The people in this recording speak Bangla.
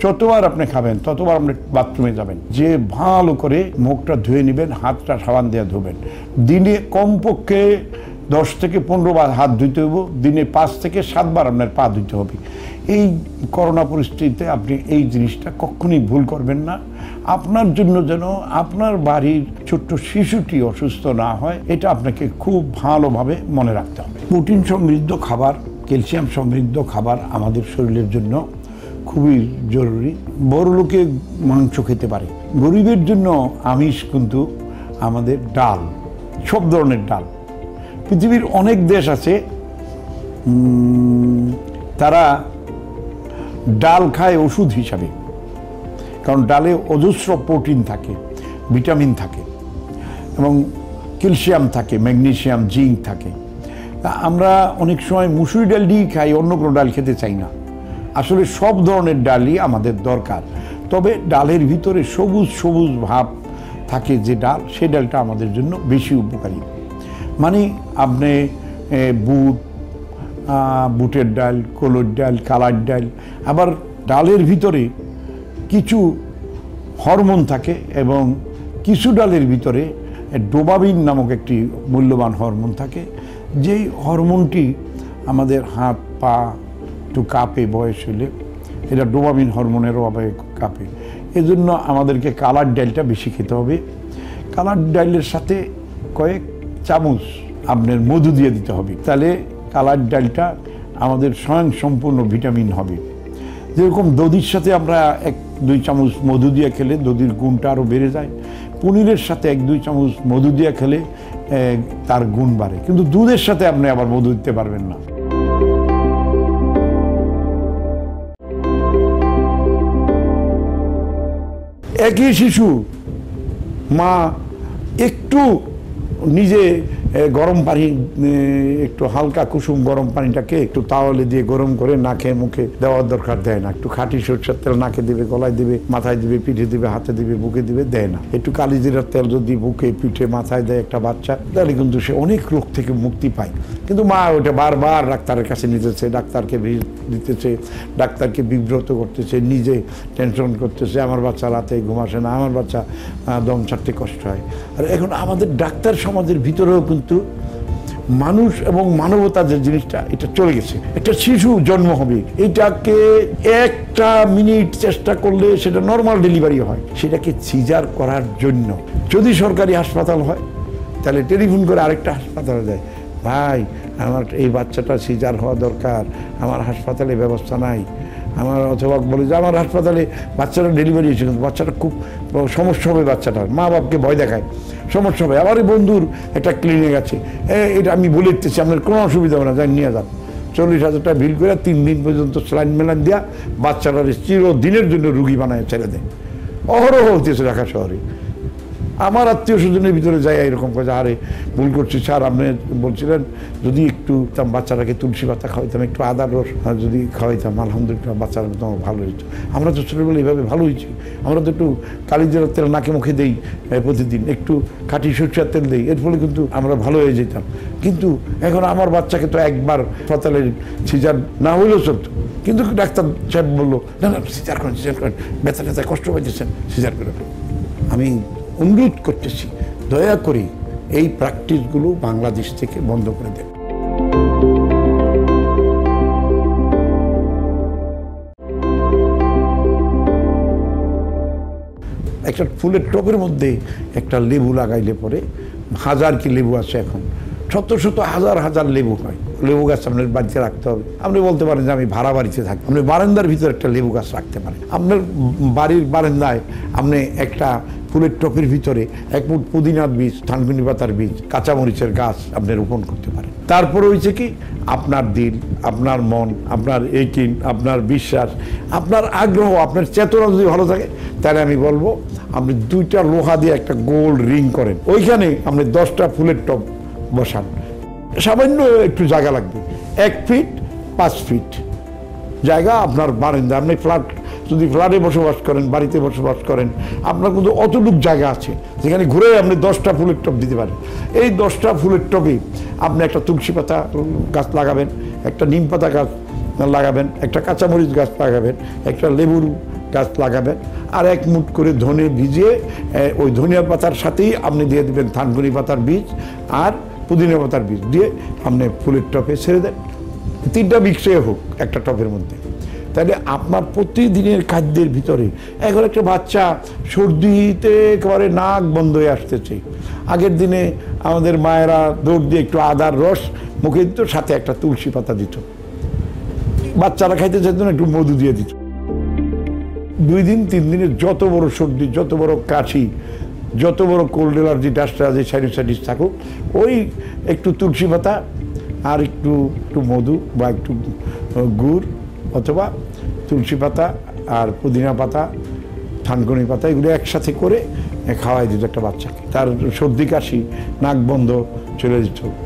যতবার আপনি খাবেন ততবার আপনি বাথরুমে যাবেন, যে ভালো করে মুখটা ধুয়ে নেবেন, হাতটা সাবান দিয়ে ধুবেন। দিনে কমপক্ষে 10 থেকে 15 বার হাত ধুইতে হবে, দিনে 5 থেকে 7 বার আপনার পা ধুইতে হবে। এই করোনা পরিস্থিতিতে আপনি এই জিনিসটা কখনই ভুল করবেন না। আপনার জন্য যেন আপনার বাড়ির ছোট্ট শিশুটি অসুস্থ না হয়, এটা আপনাকে খুব ভালোভাবে মনে রাখতে হবে। প্রোটিন সমৃদ্ধ খাবার, ক্যালসিয়াম সমৃদ্ধ খাবার আমাদের শরীরের জন্য খুবই জরুরি। বড় লোকে মাংস খেতে পারে, গরিবের জন্য আমিষ কিন্তু আমাদের ডাল, সব ধরনের ডাল। পৃথিবীর অনেক দেশ আছে তারা ডাল খায় ওষুধ হিসাবে, কারণ ডালে অজস্র প্রোটিন থাকে, ভিটামিন থাকে এবং ক্যালসিয়াম থাকে, ম্যাগনেসিয়াম, জিঙ্ক থাকে। তা আমরা অনেক সময় মুসুরি ডাল দিয়ে খাই, অন্য কোনো ডাল খেতে চাই না। আসলে সব ধরনের ডালই আমাদের দরকার, তবে ডালের ভিতরে সবুজ সবুজ ভাব থাকে যে ডাল, সেই ডালটা আমাদের জন্য বেশি উপকারী। মানে আপনি বুটের ডাল, কোলোর ডাল, কালার ডাল, আবার ডালের ভিতরে কিছু হরমোন থাকে এবং কিছু ডালের ভিতরে ডোপামিন নামক একটি মূল্যবান হরমোন থাকে, যেই হরমোনটি আমাদের হাত পা একটু কাঁপে বয়স হলে, এটা ডোপামিন হরমোনের অভাবে কাঁপে। এজন্য আমাদেরকে কালার ডালটা বেশি খেতে হবে। কালার ডালের সাথে কয়েক চামচ আপনার মধু দিয়ে দিতে হবে, তাহলে কালার ডালটা আমাদের স্বয়ং সম্পূর্ণ ভিটামিন হবে। যেরকম দধির সাথে আমরা 1-2 চামচ মধু দিয়ে খেলে দধির গুণটা আরও বেড়ে যায়, পনিরের সাথে 1-2 চামচ মধু দিয়ে খেলে তার গুণ বাড়ে, কিন্তু দুধের সাথে আপনি আবার মধু দিতে পারবেন না। একই শিশু, মা একটু নিজে গরম পানি, একটু হালকা কুসুম গরম পানিটাকে একটু তাওয়ালে দিয়ে গরম করে নাকে মুখে দেওয়ার দরকার, দেয় না। একটু খাঁটি সরষের তেল নাকে দিবে, গলায় দিবে, মাথায় দিবে, পিঠে দিবে, হাতে দিবে, বুকে দিবে, দেয় না। একটু কালিজিরার তেল যদি বুকে, পিঠে, মাথায় দেয় একটা বাচ্চা, তাহলে কিন্তু সে অনেক রোগ থেকে মুক্তি পায়। কিন্তু মা ওটা বারবার ডাক্তারের কাছে নিতেছে, ডাক্তারকে ভিড় দিতেছে, ডাক্তারকে বিব্রত করতেছে, নিজে টেনশন করতেছে, আমার বাচ্চা রাতে ঘুমাসে না, আমার বাচ্চা দম ছাড়তে কষ্ট হয়। আর এখন আমাদের ডাক্তার সমাজের ভিতরেও কিন্তু মানুষ এবং মানবতা যে জিনিসটা, এটা চলে গেছে। একটা শিশু জন্ম হবে, এটাকে 1 মিনিট চেষ্টা করলে সেটা নর্মাল ডেলিভারি হয়, সেটাকে সিজার করার জন্য যদি সরকারি হাসপাতাল হয় তাহলে টেলিফোন করে আরেকটা হাসপাতালে যায়, ভাই আমার এই বাচ্চাটা সিজার হওয়া দরকার, আমার হাসপাতালে ব্যবস্থা নাই। আমার অথবা বলে যে আমার হাসপাতালে বাচ্চাটা ডেলিভারি হয়েছে, কিন্তু বাচ্চাটা খুব সমস্যা হবে, বাচ্চাটার মা বাপকে ভয় দেখায়, সমস্যা হবে। আমার এই বন্ধুর একটা ক্লিনিক আছে, এটা আমি বলে দিতেছি, আপনার কোনো অসুবিধা হবে না, যাই নিয়ে যান। 40,000 টাকা বিল করে 3 দিন পর্যন্ত স্যালাইন মেলান দেওয়া বাচ্চাটার চিরদিনের জন্য রুগী বানায় ছেড়ে দেয়। অহরহ হতেছে ঢাকা শহরে। আমার আত্মীয় স্বজনের ভিতরে যাই এরকম করে, আরে ভুল করছি স্যার, আপনি বলছিলেন যদি একটু বাচ্চাটাকে তুলসী পাতা খাওয়াইতাম, একটু আদার রস যদি খাওয়াইতাম, আলহামদুলিল্লাহ বাচ্চারা তো আমার ভালো হয়েছে। আমরা তো ছোটোবেলা এইভাবে ভালো হয়েছি, আমরা তো একটু কালিজিরার তেল নাকে মুখে দেই প্রতিদিন, একটু খাঁটি সরষের তেল দেই, এর ফলে কিন্তু আমরা ভালো হয়ে যেতাম। কিন্তু এখন আমার বাচ্চাকে তো একবার হাসপাতালে সিজার না হইলেও চলতো, কিন্তু ডাক্তার সাহেব বললো না না সিজার করেন, সিজার করেন, ব্যথা ব্যথা কষ্ট পাইতেছেন, সিজার করে। আমি অনুরোধ করতেছি, দয়া করে এই প্র্যাকটিসগুলো বাংলাদেশ থেকে বন্ধ করে দেন। একটা ফুলের টবের মধ্যে একটা লেবু লাগাইলে পরে, 1000 কি লেবু আছে এখন, শত শত হাজার হাজার লেবু হয়। লেবু গাছ আপনার বাড়িতে রাখতে হবে। আপনি বলতে পারেন যে আমি ভাড়া বাড়িতে থাকি, আপনি বারান্দার ভিতরে একটা লেবু গাছ রাখতে পারেন। আপনার বাড়ির বারান্দায় আপনি একটা ফুলের টপের ভিতরে 1 মুঠ পুদিনার বীজ, থানকুনি পাতার বীজ, কাঁচামরিচের গাছ আপনি রোপণ করতে পারেন। তারপরে হয়েছে কি, আপনার দিল, আপনার মন, আপনার এইকিন, আপনার বিশ্বাস, আপনার আগ্রহ, আপনার চেতনা যদি ভালো থাকে, তাহলে আমি বলবো আপনি 2টা লোহা দিয়ে একটা গোল রিং করেন, ওইখানে আপনি 10টা ফুলের টব বসান। সামান্য একটু জায়গা লাগবে, 1 ফিট 5 ফিট জায়গা আপনার বারান্দা। আপনি ফ্ল্যাট, যদি ফ্ল্যাটে বসবাস করেন, বাড়িতে বসবাস করেন, আপনার কিন্তু অতটুক জায়গা আছে যেখানে ঘুরে আপনি 10টা ফুলের টব দিতে পারেন। এই 10টা ফুলের টবে আপনি একটা তুলসী পাতা গাছ লাগাবেন, একটা নিম পাতা গাছ লাগাবেন, একটা কাঁচামরিচ গাছ লাগাবেন, একটা লেবুর গাছ লাগাবেন, আর 1 মুঠ করে ধনে ভিজিয়ে ওই ধনিয়া পাতার সাথেই আপনি দিয়ে দেবেন থানকুনি পাতার বীজ আর পুদিনা পাতার বীজ দিয়ে আপনি ফুলের টপে ছেড়ে দেন। 3টা মিক্সে হোক একটা টপের মধ্যে। তাহলে আপনার প্রতিদিনের খাদ্যের ভিতরে, এখন একটা বাচ্চা সর্দিতে একেবারে নাক বন্ধ হয়ে আসতেছে, আগের দিনে আমাদের মায়েরা দৌড় দিয়ে একটু আদার রস মুখে দিত, সাথে একটা তুলসী পাতা দিত, বাচ্চারা খাইতে চাইত না, একটু মধু দিয়ে দিত। 2 দিন 3 দিনের যত বড় সর্দি, যত বড় কাশি, যত বড় cold allergy, dust allergy, sinusitis থাকুক, ওই একটু তুলসী পাতা আর একটু মধু বা একটু গুড় অথবা তুলসী পাতা আর পুদিনা পাতা, থানকুনি পাতা, এগুলো একসাথে করে খাওয়াই দিত একটা বাচ্চাকে, তার সর্দি কাশি, নাক বন্ধ চলে যেত।